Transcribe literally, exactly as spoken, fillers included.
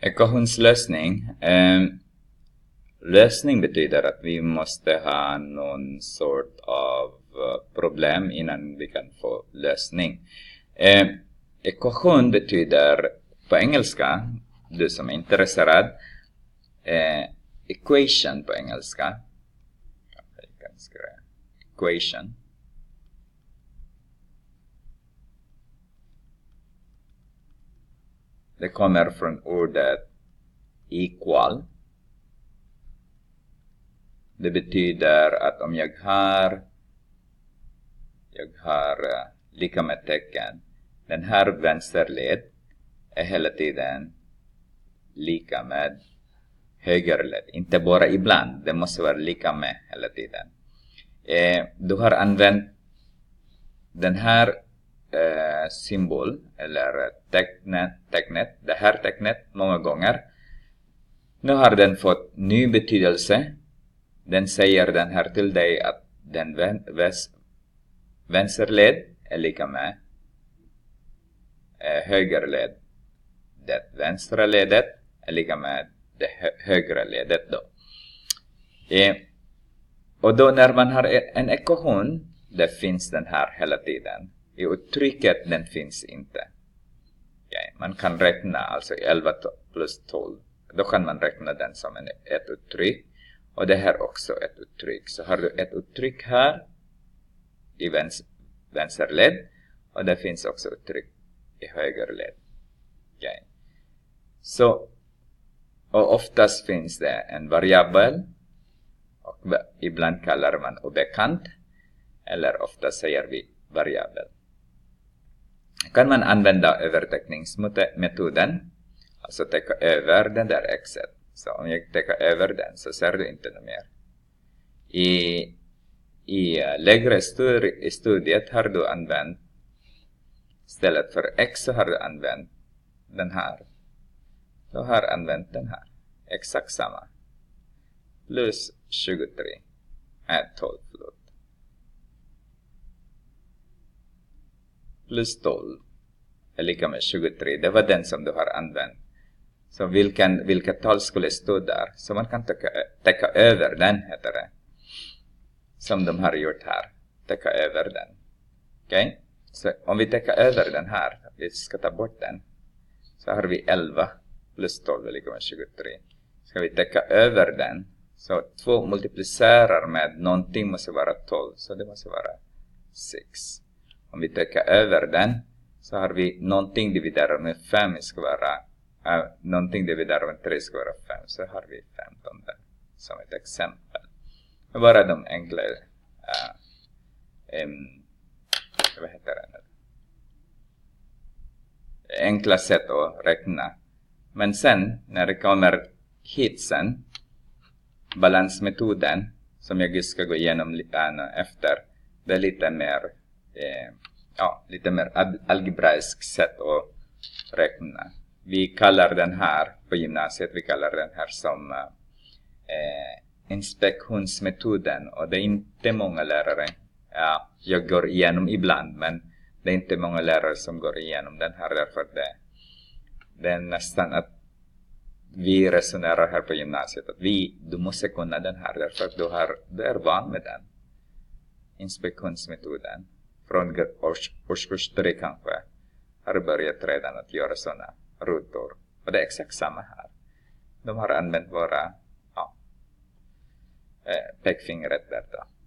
Ekvationslösning. Eh, lösning betyder att vi måste ha någon sort av problem innan vi kan få lösning. Eh, ekvation betyder på engelska, du som är intresserad, eh, equation på engelska. Jag kan skriva equation. Det kommer från ordet equal. Det betyder att om jag har jag har uh, lika med tecken, den här vänsterled är hela tiden lika med högerled. Inte bara ibland, det måste vara lika med hela tiden. Eh, du har använt den här eh, symbol eller tecknet, tecknet, det här tecknet många gånger. Nu har den fått ny betydelse. Den säger den här till dig att den väs, vänsterled är lika med eh, högerled. Det vänstra ledet är lika med det hö högra ledet då. Eh, och då när man har en ekvation, det finns den här hela tiden. I uttrycket den finns inte. Okay. Man kan räkna alltså elva plus tolv. Då kan man räkna den som en, ett uttryck. Och det här också ett uttryck. Så har du ett uttryck här i väns vänsterled. Och det finns också uttryck i högerled. Okay. Så, och oftast finns det en variabel. Och ibland kallar man obekant. Eller ofta säger vi variabel. Kan man använda överteckningsmetoden. Alltså täcka över den där xet. Så om jag täcker över den så ser du inte något mer. I, i lägre studi- studiet har du använt, istället för x så har du använt den här. Du har använt den här. Exakt samma. Plus tjugotre. Äh, tolv, förlåt. Plus tolv är lika med tjugotre. Det var den som du har använt. Så vilken, vilka tal skulle stå där. Så man kan täcka, täcka över den, heter det. Som de har gjort här. Täcka över den. Okej? Okay? Så om vi täcker över den här. Vi ska ta bort den. Så har vi elva plus tolv är lika med tjugotre. Ska vi täcka över den. Så två multiplicerar med någonting måste vara tolv. Så det måste vara sex. Om vi täcker över den. Så har vi någonting dividerat med fem ska vara. Uh, någonting dividerat med tre ska vara fem. Så har vi femton där. Som ett exempel. Det bara de enkla. Uh, um, vad heter det nu? Enkla sätt att räkna. Men sen när det kommer hit sen. Balansmetoden. Som jag ska gå igenom lite uh, efter. Det är lite mer. Uh, ja, lite mer algebraisk sätt att räkna. Vi kallar den här på gymnasiet, vi kallar den här som eh, inspektionsmetoden. Och det är inte många lärare. Ja, jag går igenom ibland, men det är inte många lärare som går igenom den här. Därför det, det är nästan att vi resonerar här på gymnasiet. Att vi, du måste kunna den här, därför att du, har, du är van med den. Inspektionsmetoden. Från årskurs tre kanske har börjat redan att göra sådana rutor. Och det är exakt samma här. De har använt våra ja, eh, pekfingret där då.